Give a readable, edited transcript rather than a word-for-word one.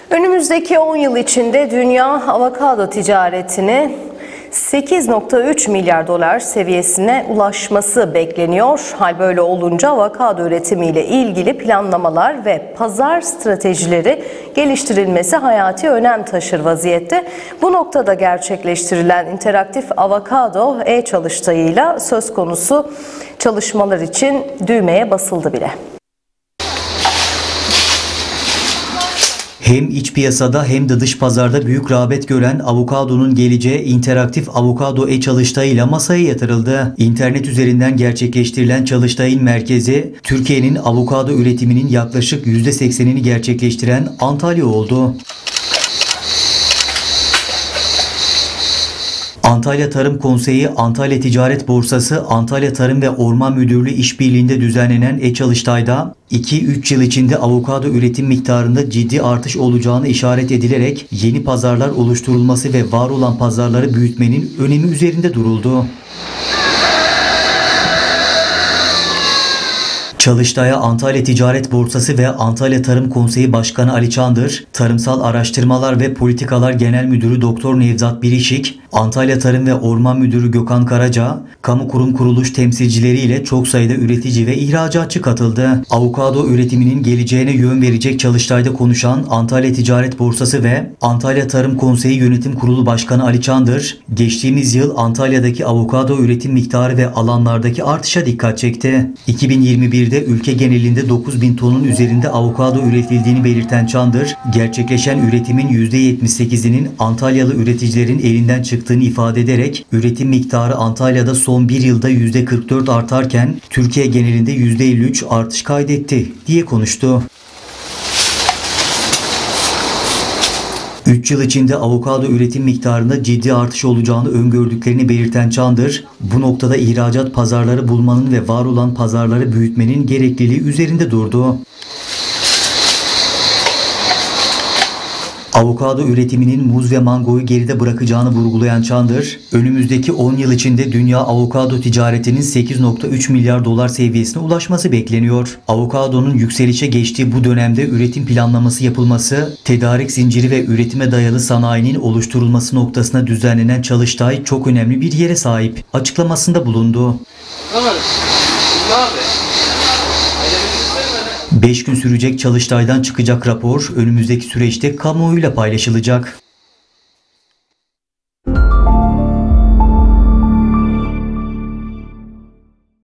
Önümüzdeki 10 yıl içinde dünya avokado ticaretini 8,3 milyar dolar seviyesine ulaşması bekleniyor. Hal böyle olunca avokado üretimiyle ilgili planlamalar ve pazar stratejileri geliştirilmesi hayati önem taşır vaziyette. Bu noktada gerçekleştirilen interaktif avokado e-çalıştayıyla söz konusu çalışmalar için düğmeye basıldı bile. Hem iç piyasada hem de dış pazarda büyük rağbet gören avokadonun geleceği interaktif avokado e-çalıştayıyla masaya yatırıldı. İnternet üzerinden gerçekleştirilen çalıştayın merkezi, Türkiye'nin avokado üretiminin yaklaşık %80'ini gerçekleştiren Antalya oldu. Antalya Tarım Konseyi, Antalya Ticaret Borsası, Antalya Tarım ve Orman Müdürlüğü işbirliğinde düzenlenen e-çalıştayda 2-3 yıl içinde avokado üretim miktarında ciddi artış olacağını işaret edilerek yeni pazarlar oluşturulması ve var olan pazarları büyütmenin önemi üzerinde duruldu. Çalıştay'a Antalya Ticaret Borsası ve Antalya Tarım Konseyi Başkanı Ali Çandır, Tarımsal Araştırmalar ve Politikalar Genel Müdürü Doktor Nevzat Birişik, Antalya Tarım ve Orman Müdürü Gökhan Karaca, kamu kurum kuruluş temsilcileriyle çok sayıda üretici ve ihracatçı katıldı. Avokado üretiminin geleceğine yön verecek çalıştayda konuşan Antalya Ticaret Borsası ve Antalya Tarım Konseyi Yönetim Kurulu Başkanı Ali Çandır, geçtiğimiz yıl Antalya'daki avokado üretim miktarı ve alanlardaki artışa dikkat çekti. 2021'de ülke genelinde 9.000 tonun üzerinde avokado üretildiğini belirten Çandır, gerçekleşen üretimin %78'inin Antalyalı üreticilerin elinden çıktığını ifade ederek, üretim miktarı Antalya'da son bir yılda %44 artarken Türkiye genelinde %53 artış kaydetti diye konuştu. 3 yıl içinde avokado üretim miktarında ciddi artış olacağını öngördüklerini belirten Çandır, bu noktada ihracat pazarları bulmanın ve var olan pazarları büyütmenin gerekliliği üzerinde durdu. Avokado üretiminin muz ve mangoyu geride bırakacağını vurgulayan Çandır, önümüzdeki 10 yıl içinde dünya avokado ticaretinin 8,3 milyar dolar seviyesine ulaşması bekleniyor. Avokadonun yükselişe geçtiği bu dönemde üretim planlaması yapılması, tedarik zinciri ve üretime dayalı sanayinin oluşturulması noktasına düzenlenen çalıştay çok önemli bir yere sahip açıklamasında bulundu. 5 gün sürecek çalıştaydan çıkacak rapor önümüzdeki süreçte kamuoyuyla paylaşılacak.